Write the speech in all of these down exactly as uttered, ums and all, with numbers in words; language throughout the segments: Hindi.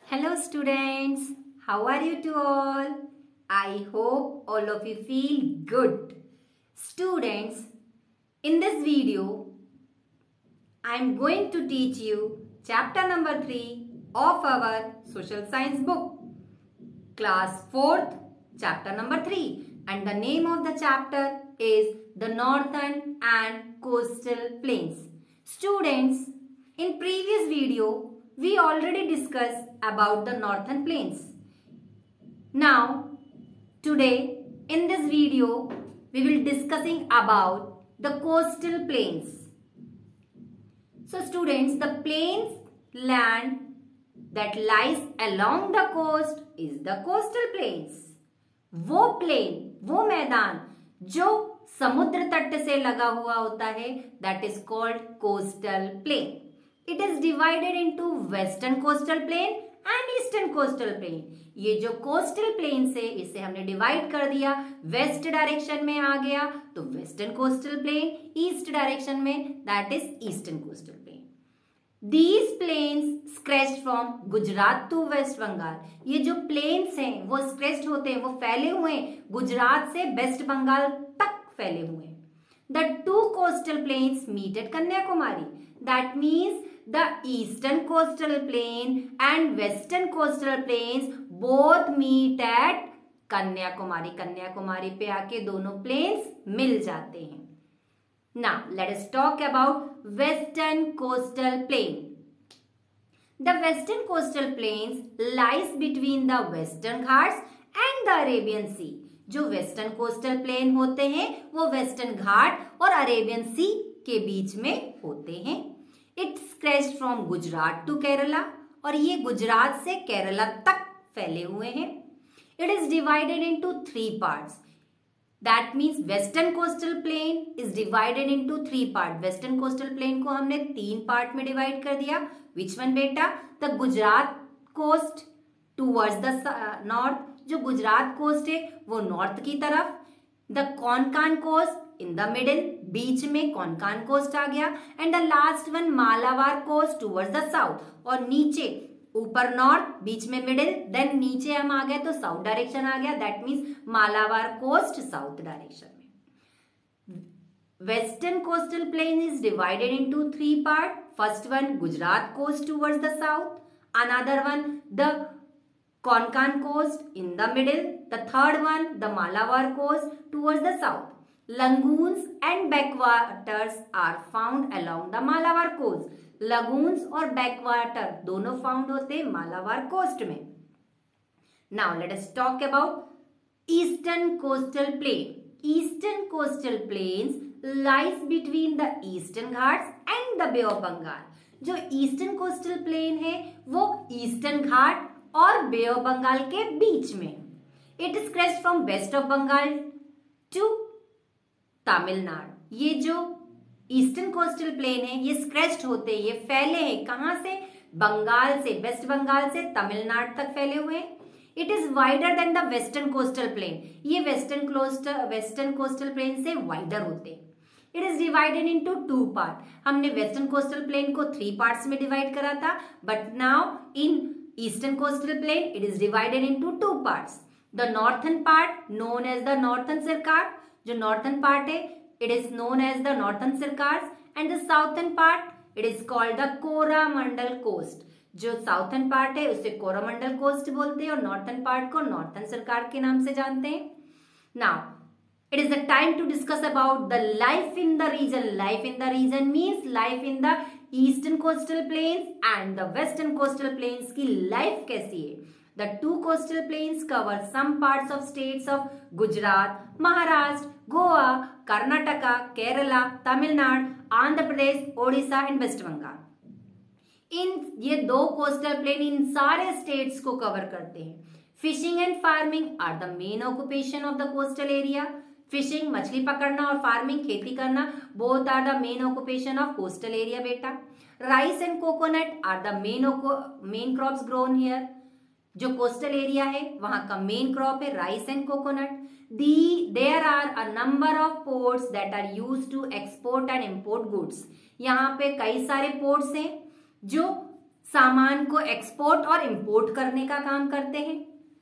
Hello students, how are you to all? I hope all of you feel good. Students, in this video, I am going to teach you chapter number three of our social science book. Class fourth, chapter number three. And the name of the chapter is the Northern and Coastal Plains. Students, in previous video, we already discussed about the northern plains. Now, today in this video, we will discussing about the coastal plains. So students, the plains land that lies along the coast is the coastal plains. वो प्लेन, वो मैदान जो समुद्र तट से लगा हुआ होता है, that is called coastal plain. It is divided into western coastal plain and eastern coastal plain. ये जो coastal plains है इसे हमने divide कर दिया, west direction में आ गया तो western coastal plain, east direction में that is eastern coastal plain. These plains stretched from Gujarat to West Bengal. ये जो plains हैं वो stretched होते हैं, वो फैले हुए हैं गुजरात से वेस्ट बंगाल तक फैले हुए हैं. The two coastal plains meet at Kanyakumari. That means the eastern coastal plain and western coastal plains both meet at Kanyakumari. Kanyakumari पे आके दोनों plains मिल जाते हैं. Now let us talk about western coastal plain. The western coastal plains lies between the Western Ghats and the Arabian Sea. जो वेस्टर्न कोस्टल प्लेन होते हैं वो वेस्टर्न घाट और अरेबियन सी के बीच में होते हैं. It stretched from Gujarat to Kerala और ये गुजरात से केरला तक फैले हुए हैं. It is divided into three parts. That means western coastal plain is divided into three part. Western coastal plain को हमने तीन पार्ट में डिवाइड कर दिया. विच वन बेटा? The Gujarat coast towards the north. जो गुजरात कोस्ट है वो नॉर्थ की तरफ. The Konkan coast in the middle, बीच में कोंकण कोस्ट आ गया. And the last one Malabar coast towards the south. और नीचे ऊपर नॉर्थ, बीच में मिडिल, देन नीचे हम आ गए तो साउथ डायरेक्शन आ गया. That means Malabar coast south direction में. Western coastal plain is divided into three part. First one Gujarat coast towards the south. Another one the Konkan coast in the middle. The third one, the Malabar coast towards the south. Lagoons and backwaters are found along the Malabar coast. Lagoons और backwater दोनों found होते हैं Malabar coast में. Now let us talk about eastern coastal plain. Eastern coastal plains lies between the Eastern Ghats and the Bay of Bengal. जो eastern coastal plain है वो eastern घाट और बे ऑफ बंगाल के बीच में. It is stretched from west of Bengal to Tamil Nadu. ये जो ईस्टर्न कोस्टल प्लेन है ये स्ट्रेच्ड होते हैं, ये फैले हैं कहां से? बंगाल से, वेस्ट बंगाल से तमिलनाडु तक फैले हुए हैं. It is wider than the western coastal plain. ये western coastal western coastal plain से वाइडर होते हैं. It is divided into two part. हमने वेस्टर्न कोस्टल प्लेन को थ्री पार्ट्स में डिवाइड करा था, but now in Eastern coastal plain, it is divided into two parts. The northern part known as the Northern Circles. जो northern part है, it is known as the Northern Circles, and the southern part, it is called the Coromandel Coast. जो southern part है उसे Coromandel Coast बोलते हैं और northern part को Northern Circles के नाम से जानते हैं. Now, it is the time to discuss about the life in the region. Life in the region means life in the eastern coastal plains and the western coastal plains की लाइफ कैसी है. The two coastal plains cover some parts of states of Gujarat, Maharashtra, Goa, Karnataka, Kerala, Tamil Nadu, Andhra Pradesh, Odisha and west Bengal. इन ये दो कोस्टल प्लेन इन सारे स्टेट्स को कवर करते हैं. Fishing and farming are the main occupation of the coastal area. Fishing मछली पकड़ना और फार्मिंग खेती करना both are the main occupation of coastal area बेटा. Rice and coconut are the main main crops grown here. जो कोस्टल एरिया है वहां का मेन क्रॉप है rice and coconut. The there are a number of ports that are used to export and import goods. यहाँ पे कई सारे पोर्ट्स हैं जो सामान को एक्सपोर्ट और इंपोर्ट करने का काम करते हैं।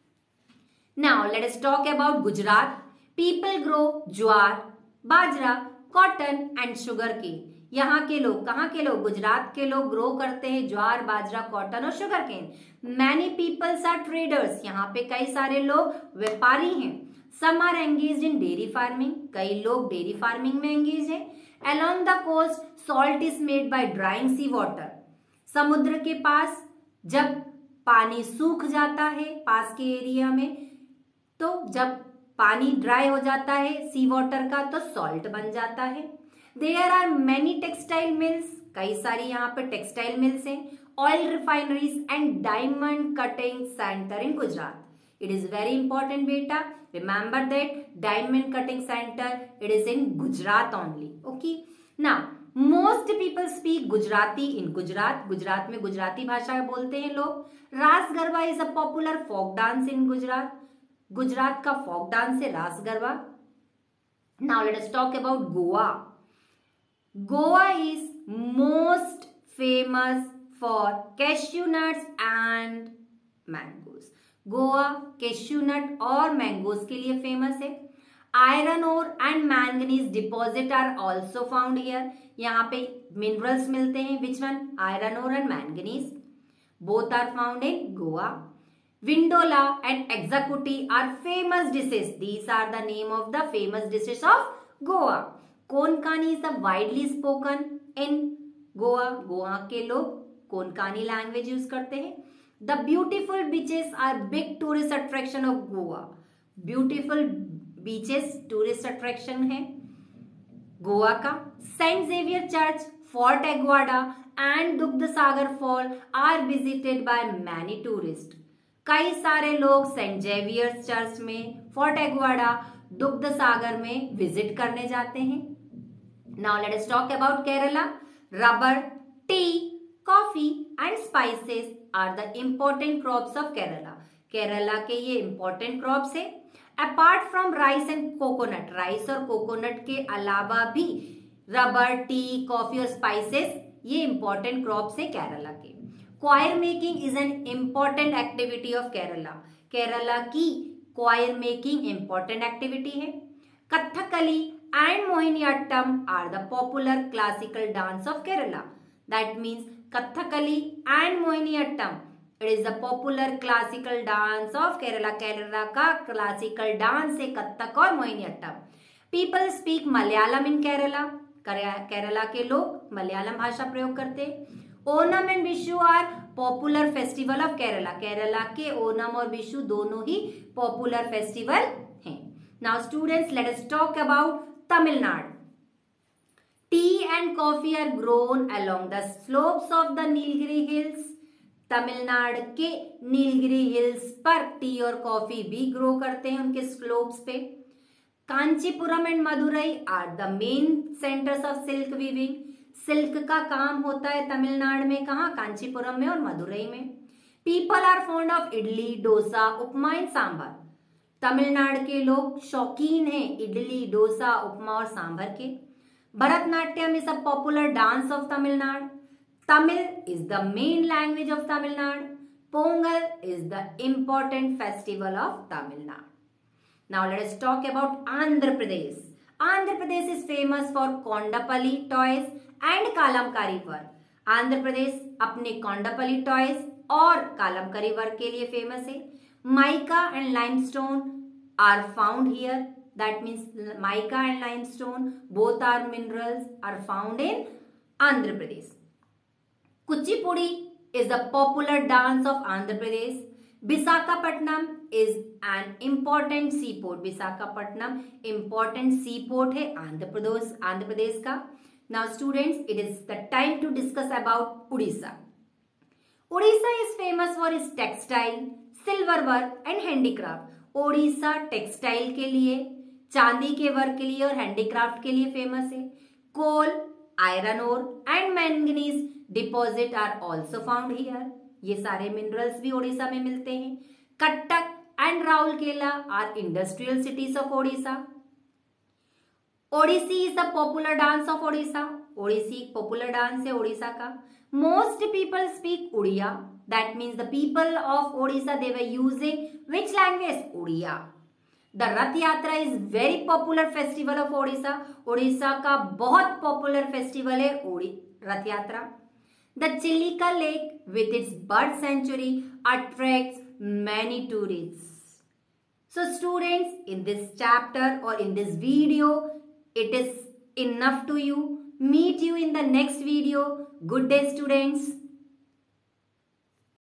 Now let us talk about Gujarat. People grow jowar, bajra, cotton and sugar cane. यहाँ के लोग, कहाँ के लोग? गुजरात के लोग ग्रो करते हैं ज्वार, बाजरा, कॉटन और sugar cane. Many peoples are traders. यहाँ पे कई सारे लोग व्यापारी हैं। Some are engaged in dairy farming. कई लोग डेयरी फार्मिंग में एंगेज हैं। Along the coast salt is made by drying sea water. समुद्र के पास जब पानी सूख जाता है पास के एरिया में, तो जब पानी ड्राई हो जाता है सी वाटर का, तो सॉल्ट बन जाता है। There are many textile mills. कई सारी यहाँ पे टेक्सटाइल मिल्स हैं। Oil refineries and diamond cutting centre in Gujarat. It is very important बेटा, remember that diamond cutting centre it is in Gujarat only. Okay, now most people speak Gujarati in Gujarat. Gujarat में गुजराती भाषा बोलते हैं लोग। Raas Garba is a popular folk dance in Gujarat. Gujarat का फोक डांस है Raas garba. Now let us talk about Goa. Goa is most famous for cashew nuts and mangoes. Goa cashew nut और मैंगोज के लिए फेमस है। Iron ore and manganese deposit are also found here. यहाँ पे मिनरल्स मिलते हैं। Which one? Iron ore and manganese. Both are found in Goa. Vindaloo and xacuti are famous dishes. These are the name of the famous dishes of Goa. Konkani is the widely spoken in Goa. Goa के लोग कोंकणी लैंग्वेज यूज करते हैं। The beautiful beaches are big tourist attraction of Goa. Beautiful beaches tourist attraction है गोवा का। Saint Xavier church, fort Aguada and Dudhsagar fall are visited by many tourist. कई सारे लोग सेंट जेवियर चर्च में, फोर्ट एग्वाडा, दुग्ध सागर में विजिट करने जाते हैं। Now let us talk about Kerala. Rubber, tea, coffee and spices are the important crops of Kerala. Kerala के ये इंपॉर्टेंट क्रॉप्स है। Apart from rice and coconut, rice और कोकोनट के अलावा भी रबर, टी, कॉफी और स्पाइसेस ये इंपॉर्टेंट क्रॉप्स है केरला के। Coir making is an important activity of Kerala. Kerala की क्वायर मेकिंग इंपॉर्टेंट एक्टिविटी है। Kathakali and Mohiniattam are the popular classical dance of Kerala. That means Kathakali and Mohiniattam it is the popular classical dance of Kerala. Kerala का क्लासिकल डांस है कथक और Mohiniattam. People speak Malayalam in Kerala. Kerala के लोग मलयालम भाषा प्रयोग करते हैं। Onam and Vishu are popular festival of Kerala. Kerala के ओनम और विशु दोनों ही पॉपुलर फेस्टिवल हैं। Now students let us talk about Tamil Nadu. Tea and coffee are grown along the slopes of the Nilgiri hills. Tamil Nadu के नीलगिरी हिल्स पर टी और कॉफी भी ग्रो करते हैं उनके स्लोप्स पे। Kanchipuram and Madurai are the main centres of silk weaving. Silk का काम होता है तमिलनाडु में, कहाँ? कांचीपुरम में और मदुरई में। People are fond of idli, dosa, upma and sambar. Tamil Nadu के लोग शौकीन हैं इडली, डोसा, उपमा और सांभर के। Bharatanatyam is a popular dance of Tamil Nadu. Tamil is the main language of Tamil Nadu. Pongal is the important festival of Tamil Nadu. Now let us talk about Andhra Pradesh. Andhra Pradesh is famous for Kondapalli toys and Kalamkari work. Andhra Pradesh अपने Kondapalli toys और Kalamkari work के लिए famous है. Mica and limestone are found here. That means mica and limestone both are minerals are found in Andhra Pradesh. Kuchipudi is a popular dance of Andhra Pradesh. Visakhapatnam is an important seaport. Visakhapatnam important seaport है आंध्र प्रदेश आंध्र प्रदेश का. Now students, it is the time to discuss about Odisha. Odisha is famous for its textile, silver work and handicraft. Odisha textile के लिए, चांदी के वर्क के लिए और हैंडीक्राफ्ट के लिए फेमस है. Coal, iron ore and manganese deposit are also found here. ये सारे मिनरल्स भी ओडिशा में मिलते हैं. Cuttack and Rourkela are industrial cities of Odisha. Odissi is a popular dance of Odisha. Odissi popular dance है ओडिशा का. Most people speak Odia. That means the people of Odisha, they were using which language? Odia. The Rath Yatra is very popular festival of Odisha. Odisha का बहुत popular festival है Rath Yatra. The Chilika Lake with its bird sanctuary attracts many tourists. So students, in this chapter or in this video, it is enough to you. Meet you in the next video. Good day students.